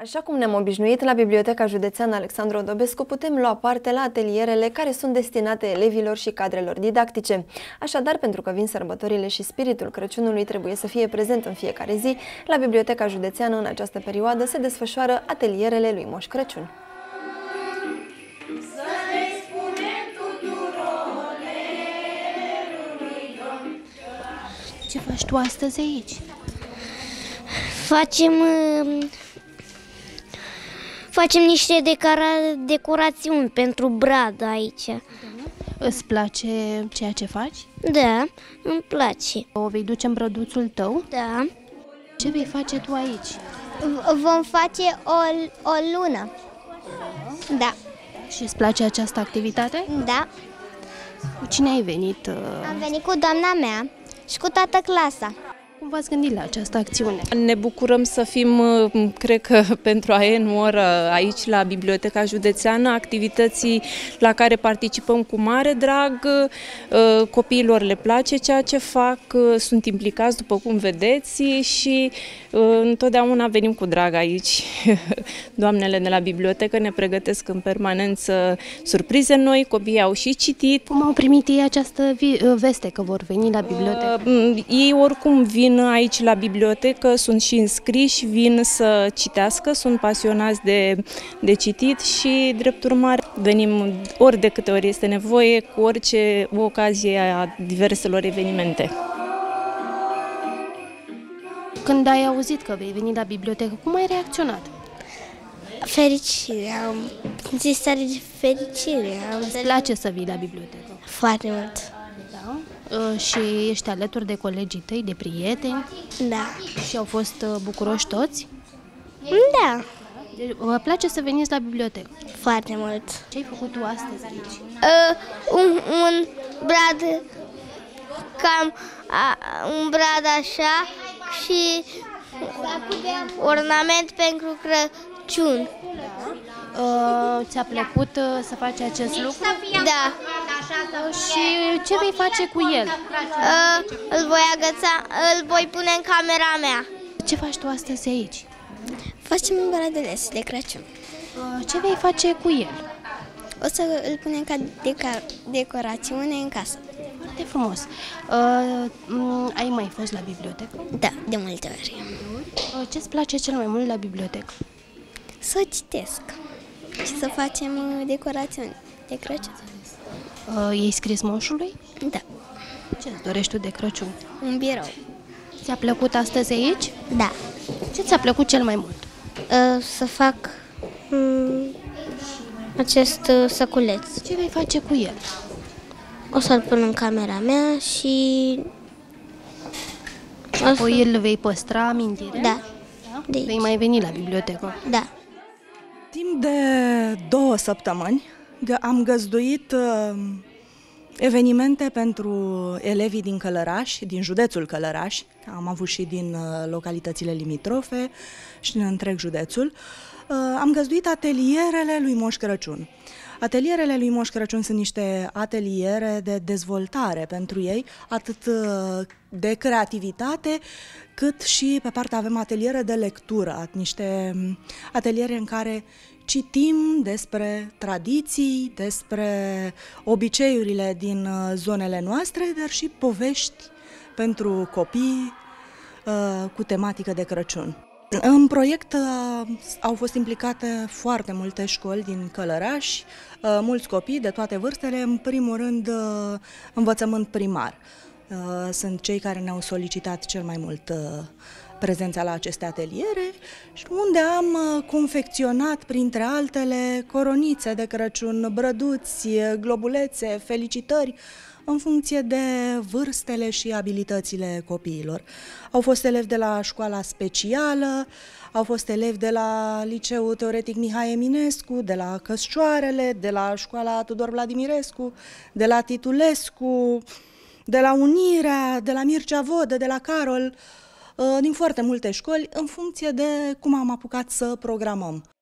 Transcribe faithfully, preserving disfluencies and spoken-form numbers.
Așa cum ne-am obișnuit, la Biblioteca Județeană Alexandru Odobescu putem lua parte la atelierele care sunt destinate elevilor și cadrelor didactice. Așadar, pentru că vin sărbătorile și spiritul Crăciunului trebuie să fie prezent în fiecare zi, la Biblioteca Județeană în această perioadă se desfășoară atelierele lui Moș Crăciun. Ce faci tu astăzi aici? Facem, facem niște decora, decorațiuni pentru brad aici. Îți place ceea ce faci? Da, îmi place. O vei duce în brăduțul tău? Da. Ce vei face tu aici? Vom face o, o lună. Da. Și îți place această activitate? Da. Cu cine ai venit? Am venit cu doamna mea și cu toată clasa. Cum v-ați gândit la această acțiune? Ne bucurăm să fim, cred că pentru a n oră aici la Biblioteca Județeană, activității la care participăm cu mare drag. Copiilor le place ceea ce fac, sunt implicați după cum vedeți și întotdeauna venim cu drag aici. Doamnele de la bibliotecă ne pregătesc în permanență surprize noi, copiii au și citit. Cum au primit ei această veste că vor veni la bibliotecă? Ei oricum vin aici la bibliotecă, sunt și înscriși, vin să citească, sunt pasionați de, de citit și, drept urmare, venim ori de câte ori este nevoie, cu orice ocazie a diverselor evenimente. Când ai auzit că vei veni la bibliotecă, cum ai reacționat? Fericire, am zis stare de fericire. Îți place să vii la bibliotecă? Foarte mult. Da? Și ești alături de colegii tăi, de prieteni? Da. Și au fost bucuroși toți? Da. Deci, vă place să veniți la bibliotecă? Foarte mult. Ce ai făcut tu astăzi aici? Uh, un, un brad, cam a, un brad așa și ornament pentru Crăciun. Uh, ți-a plăcut uh, să faci acest lucru? Da. Uh, și ce vei face cu el? Uh, îl voi agăța, îl voi pune în camera mea. Ce faci tu astăzi aici? Facem bradele de Crăciun. Uh, ce vei face cu el? O să îl punem ca deca- decorațiune în casă. Foarte frumos. Uh, ai mai fost la bibliotecă? Da, de multe ori. Uh, ce-ți place cel mai mult la bibliotecă? Să citesc și să facem decorațiuni de Crăciun. Uh, ei scris moșului? Da. Ce-ți dorești tu de Crăciun? Un birou. Ți-a plăcut astăzi aici? Da. Ce ți-a plăcut cel mai mult? Uh, să fac um, acest uh, săculeț. Ce vei face cu el? O să-l pun în camera mea și... Și apoi îl vei păstra amintire? Da. Da? Vei mai veni la bibliotecă? Da. Timp de două săptămâni am găzduit evenimente pentru elevii din Călăraș, din județul Călăraș. Am avut și din localitățile limitrofe și din întreg județul. Am găzduit atelierele lui Moș Crăciun. Atelierele lui Moș Crăciun sunt niște ateliere de dezvoltare pentru ei, atât de creativitate, cât și pe partea avem ateliere de lectură, niște ateliere în care citim despre tradiții, despre obiceiurile din zonele noastre, dar și povești pentru copii cu tematică de Crăciun. În proiect au fost implicate foarte multe școli din Călăraș, mulți copii de toate vârstele, în primul rând învățământ primar. Sunt cei care ne-au solicitat cel mai mult prezența la aceste ateliere, unde am confecționat, printre altele, coronițe de Crăciun, brăduți, globulețe, felicitări, în funcție de vârstele și abilitățile copiilor. Au fost elevi de la școala specială, au fost elevi de la Liceul Teoretic Mihai Eminescu, de la Căscioarele, de la școala Tudor Vladimirescu, de la Titulescu, de la Unirea, de la Mircea Vodă, de la Carol, din foarte multe școli, în funcție de cum am apucat să programăm.